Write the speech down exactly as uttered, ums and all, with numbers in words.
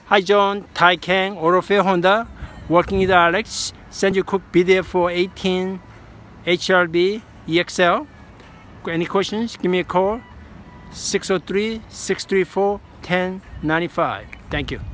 Hi John, Taycan, Autofair Honda, working with Alex. Send you a quick video for eighteen H R V E X L. Any questions? Give me a call. six oh three, six three four, one oh nine five. Thank you.